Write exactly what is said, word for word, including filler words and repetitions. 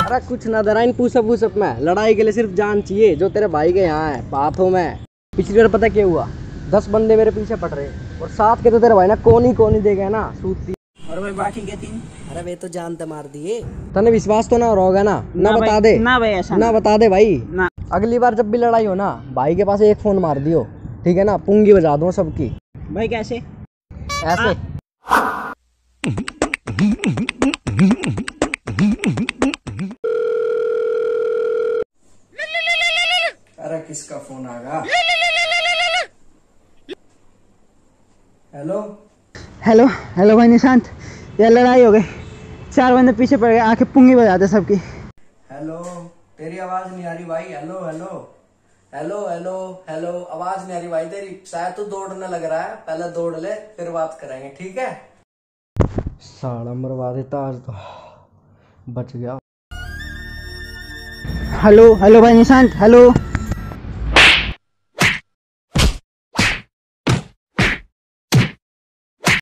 अरे कुछ ना दराइन पुशअप वुशअप में, लड़ाई के लिए सिर्फ जान चाहिए जो तेरे भाई के यहाँ है बातों में। पिछली बार पता क्या हुआ, दस बंदे मेरे पीछे पड़ रहे और सात के तो तेरे भाई ना कौन ही कौन ही देगा ना सूती। और भाई बाकी के तीन? अरे वे तो जान ते मार दिए। तने विश्वास तो ना होगा ना? ना, ना बता दे ना भाई, ऐसा ना, ना बता दे भाई ना। अगली अगली बार जब भी लड़ाई हो ना, भाई के पास एक फोन मार दियो, ठीक है ना? पुंगी बजा दो सबकी। भाई कैसे? ऐसे अरे किसका फोन आ गया? हेलो हेलो हेलो भाई निशांत, यार लड़ाई हो गई, चार बंदे पीछे पड़ गए, आके पुंगी बजाते सबकी। हेलो, तेरी आवाज नहीं आ रही भाई। Hello hello hello hello hello, आवाज नहीं आ रही भाई तेरी। शायद तू दौड़ने लग रहा है, पहले दौड़ ले फिर बात करेंगे, ठीक है? साला मरवा देता आज तो, बच गया। हेलो हेलो भाई निशांत, हेलो।